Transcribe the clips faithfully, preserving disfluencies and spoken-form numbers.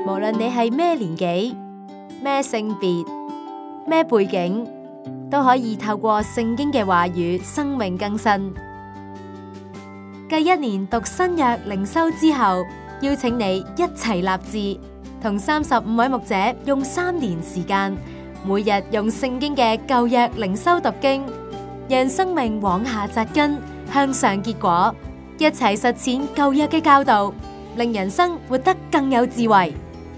無論你係咩年紀、咩性別、咩背景，都可以透過聖經嘅話語生命更新。繼一年讀新約靈修之後，邀請你一齊立志，同三十五位牧者用三年時間，每日用聖經嘅舊約靈修讀經，讓生命往下扎根，向上結果，一齊實踐舊約嘅教導，令人生活得更有智慧。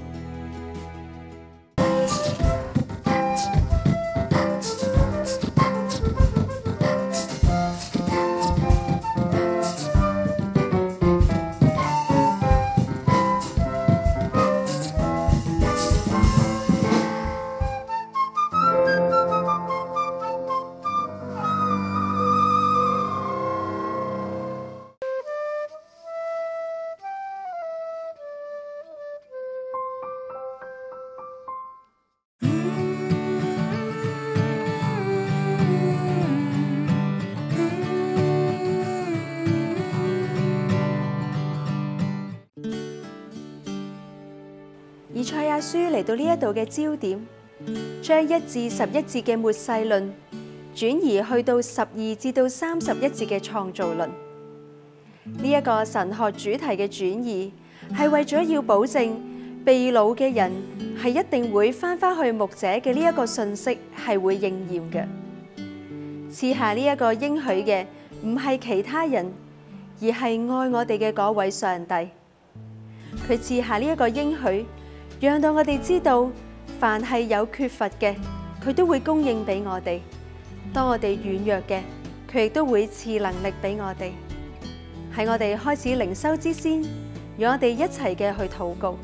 以賽亞書嚟到呢一度嘅焦點，將一至十一節嘅末世論轉移去到十二至到三十一節嘅創造論。呢、這、一個神學主題嘅轉移，係為咗要保證被擄嘅人係一定會翻返去牧者嘅呢一個信息係會應驗嘅。賜下呢一個應許嘅唔係其他人，而係愛我哋嘅嗰位上帝。佢賜下呢一個應許，讓到我哋知道，凡係有缺乏嘅，佢都會供應俾我哋；當我哋軟弱嘅，佢亦都會賜能力俾我哋。喺我哋開始靈修之先，讓我哋一齊嘅去禱告。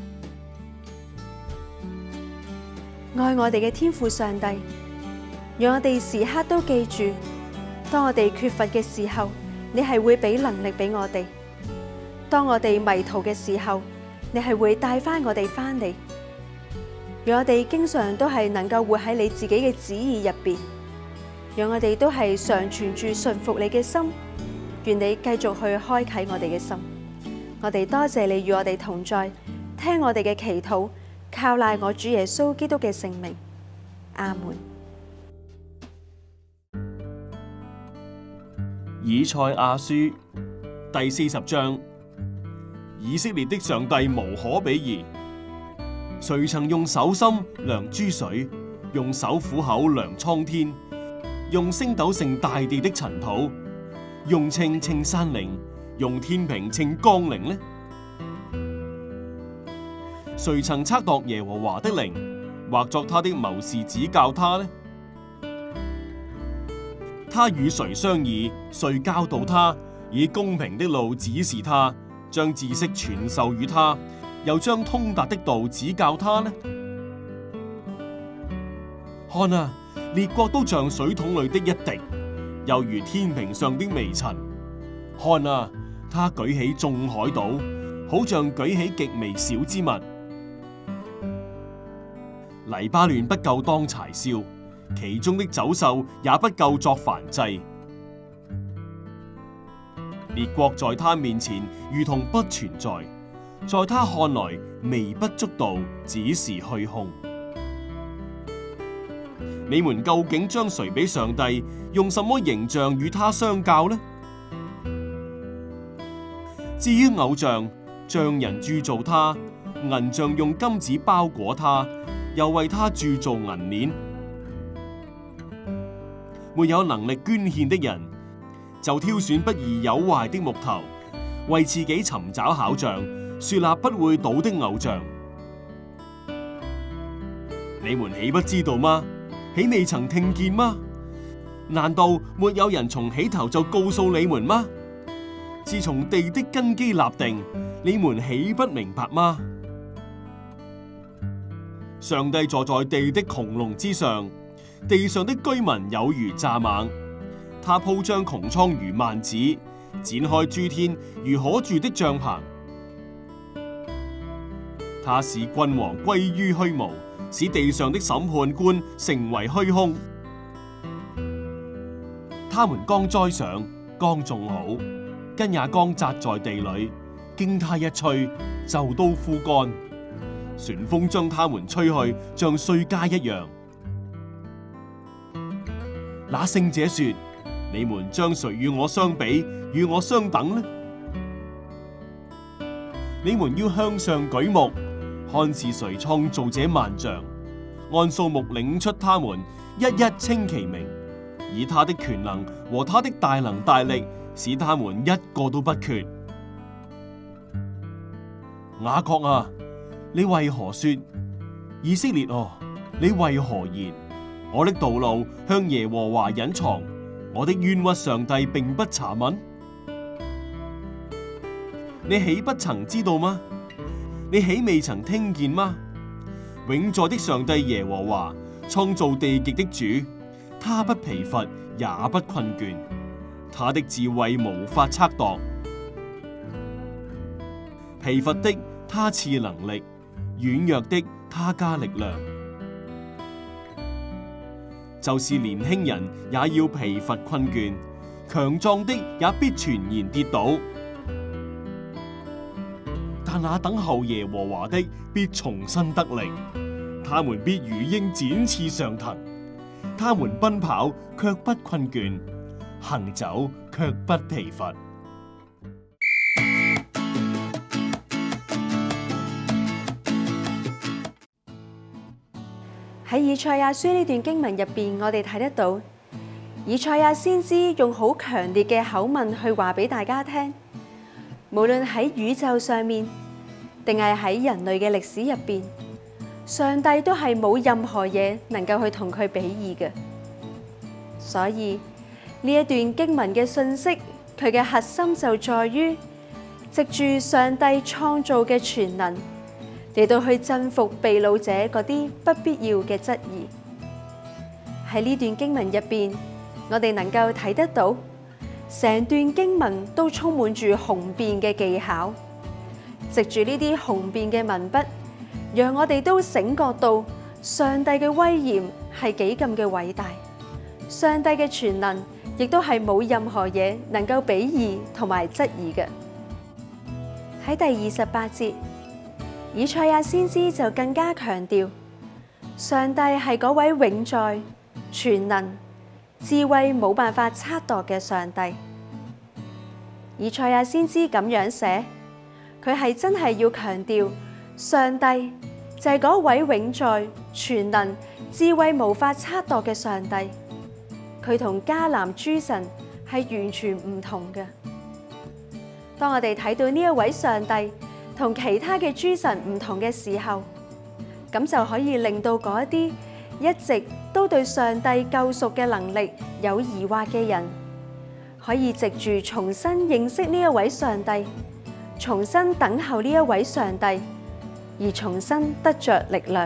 愛我哋嘅天父上帝，讓我哋時刻都記住，當我哋缺乏嘅時候，你係會俾能力俾我哋；當我哋迷途嘅時候，你係會帶翻我哋翻嚟，讓我哋經常都係能夠活喺你自己嘅旨意入邊，讓我哋都係常存住順服你嘅心，願你繼續去開啟我哋嘅心。我哋多謝你與我哋同在，聽我哋嘅祈禱，靠賴我主耶穌基督嘅聖名，阿門。 以賽亞書第四十章。以色列的上帝無可比擬，誰曾用手心量諸水，用手虎口量蒼天，用星斗盛大地的塵土，用秤稱山嶺，用天平稱岡陵呢？誰曾測度耶和華的靈，或作他的謀士指教他呢？他與誰商議，誰教導他，以公平的路指示他，將知識傳授與他，又將通達的道指教他呢？看啊，列國都像水桶裏的一滴，又如天平上的微塵。看啊，他舉起眾海島，好像舉起極微小之物。黎巴嫩不夠當柴燒，其中的走獸也不夠作燔祭。列國在他面前如同不存在，在他看來微不足道，只是虛空。你們究竟將誰比上帝，用什麼形象與他相較呢？至於偶像，匠人鑄造他，銀匠用金子包裹他，又為他鑄造銀鏈。沒有能力捐獻的人，就挑選不易有壞的木頭，為自己尋找巧匠，樹立不會倒的偶像。你們豈不知道嗎？豈未曾聽見嗎？難道沒有人從起頭就告訴你們嗎？自從地的根基立定，你們豈不明白嗎？上帝坐在地的穹隆之上，地上的居民有如蚱蜢。他鋪張穹蒼如幔子，展開諸天如可住的帳棚。他使君王歸於虛無，使地上的審判官成為虛空。他們剛栽上，剛種好，根也剛扎在地裏，經他一吹，就都枯乾。 旋風將他們吹去，像碎秸一樣。那聖者說：你們將誰與我相比，與我相等呢？你們要向上舉目，看是誰創造這萬象，按數目領出他們，一一稱其名，以他的權能和他的大能大力，使他們一個都不缺。雅各啊，你為何說？以色列哦，你為何言？我的道路向耶和華隱藏，我的冤屈上帝並不查問。你豈不曾知道嗎？你豈未曾聽見嗎？永在的上帝耶和華，創造地極的主，他不疲乏也不困倦，他的智慧無法測度。疲乏的他賜能力，軟弱的他加力量。就是年輕人也要疲乏困倦，強壯的也必全然跌倒。但那等候耶和華的必重新得力，他們必如鷹展翅上騰，他們奔跑卻不困倦，行走卻不疲乏。 喺以賽亞書呢段經文入邊，我哋睇得到以賽亞先知用好強烈嘅口吻去話俾大家聽，無論喺宇宙上面，定係喺人類嘅歷史入邊，上帝都係冇任何嘢能夠去同佢比擬嘅。所以呢一段經文嘅信息，佢嘅核心就在於藉住上帝創造嘅全能，嚟到去征服被擄者嗰啲不必要嘅質疑。喺呢段經文入邊，我哋能夠睇得到，成段經文都充滿住雄辯嘅技巧。藉住呢啲雄辯嘅文筆，讓我哋都醒覺到上帝嘅威嚴係幾咁嘅偉大，上帝嘅全能亦都係冇任何嘢能夠比擬同埋質疑嘅。喺第二十八節，以賽亞先知就更加強調，上帝係嗰位永在、全能、智慧冇辦法測度嘅上帝。以賽亞先知咁樣寫，佢係真係要強調，上帝就係嗰位永在、全能、智慧無法測度嘅上帝。佢同迦南諸神係完全唔同嘅。當我哋睇到呢一位上帝同其他嘅諸神唔同嘅時候，咁就可以令到嗰一啲一直都對上帝救贖嘅能力有疑惑嘅人，可以藉住重新認識呢一位上帝，重新等候呢一位上帝，而重新得着力量。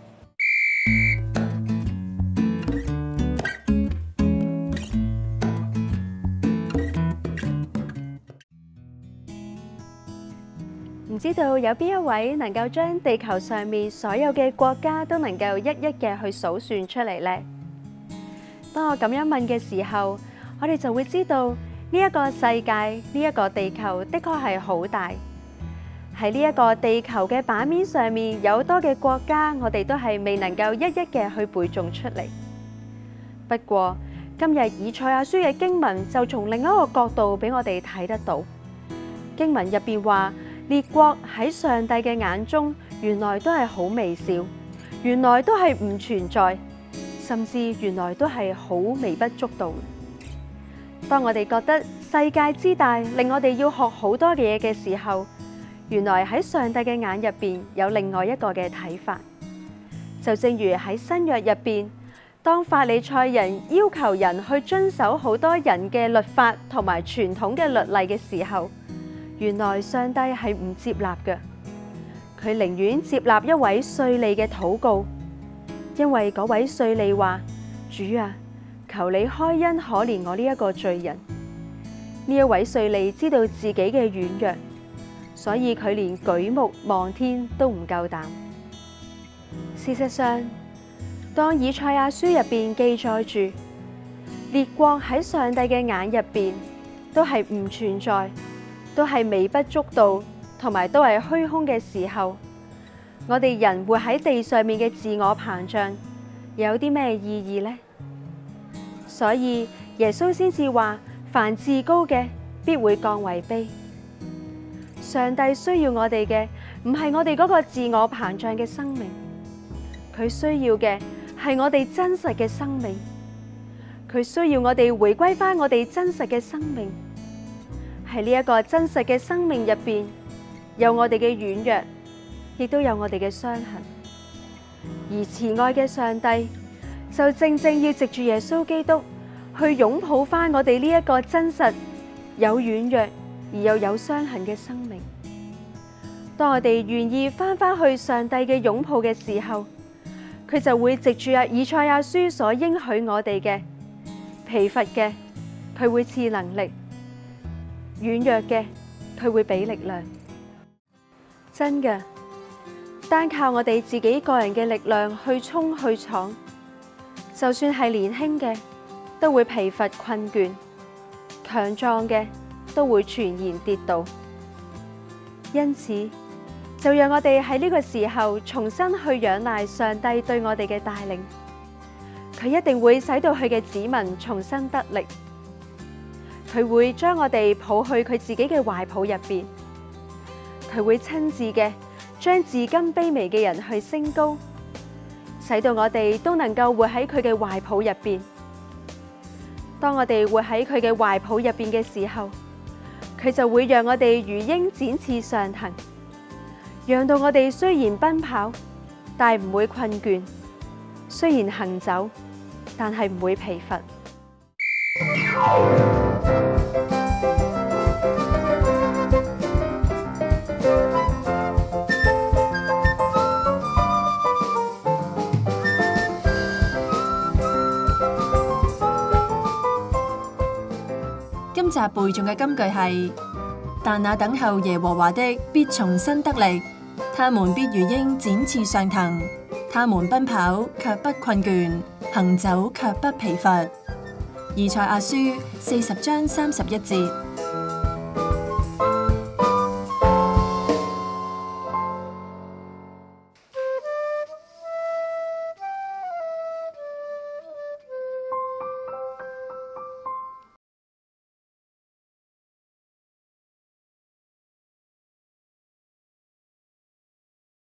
唔知道有邊一位能夠將地球上面所有嘅國家都能夠一一嘅去數算出嚟呢？當我咁樣問嘅時候，我哋就會知道呢一個世界，呢一個地球的確係好大。喺呢一個地球嘅版面上面，有好多嘅國家，我哋都係未能夠一一嘅去背誦出嚟。不過今日以賽亞書嘅經文就從另一個角度俾我哋睇得到。經文入邊話，列國喺上帝嘅眼中，原來都係好微小，原來都係唔存在，甚至原來都係好微不足道。當我哋覺得世界之大，令我哋要學好多嘅嘢嘅時候，原來喺上帝嘅眼入邊有另外一個嘅睇法。就正如喺新約入邊，當法利賽人要求人去遵守好多人嘅律法同埋傳統嘅律例嘅時候，原來上帝係唔接納嘅，佢寧願接納一位稅吏嘅禱告，因為嗰位稅吏話：主啊，求你開恩可憐我呢一個罪人。呢一位稅吏知道自己嘅軟弱，所以佢連舉目望天都唔夠膽。事實上，當以賽亞書入邊記載住列國喺上帝嘅眼入邊都係唔存在，都係微不足道，同埋都係虛空嘅時候， 我哋人活喺地上面嘅自我膨脹有啲咩意義呢？所以耶穌先至話，凡自高嘅必會降為卑。上帝需要我哋嘅唔係我哋嗰個自我膨脹嘅生命，佢需要嘅係我哋真實嘅生命。佢需要我哋回歸返我哋真實嘅生命。喺呢一個真實嘅生命入邊，有我哋嘅軟弱，亦都有我哋嘅傷痕。而慈愛嘅上帝就正正要藉住耶穌基督去擁抱返我哋呢一個真實有軟弱而又有傷痕嘅生命。當我哋願意返返去上帝嘅擁抱嘅時候，佢就會藉住啊以賽亞書所應許我哋嘅，疲乏嘅佢會賜能力，軟弱嘅佢會俾力量。真嘅，單靠我哋自己個人嘅力量去衝去闖，就算係年輕嘅都會疲乏困倦，強壯嘅都會全然跌倒。因此，就讓我哋喺呢個時候重新去仰賴上帝對我哋嘅帶領，佢一定會使到佢嘅子民重新得力，佢會將我哋抱去佢自己嘅懷抱入邊，佢會親自嘅將至今卑微嘅人去升高，使到我哋都能夠活喺佢嘅懷抱入邊。當我哋活喺佢嘅懷抱入邊嘅時候，佢就會讓我哋如鷹展翅上騰，讓到我哋雖然奔跑，但唔會困倦；雖然行走，但係唔會疲乏。 今集背誦嘅金句係：但那等候耶和華的必重新得力，他們必如鷹展翅上騰，他們奔跑卻不困倦，行走卻不疲乏。以賽亞書四十章三十一節。